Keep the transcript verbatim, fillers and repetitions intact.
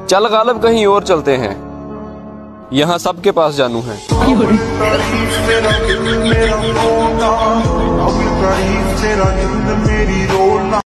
चल गालिब कहीं और चलते हैं, यहाँ सबके पास जानू है।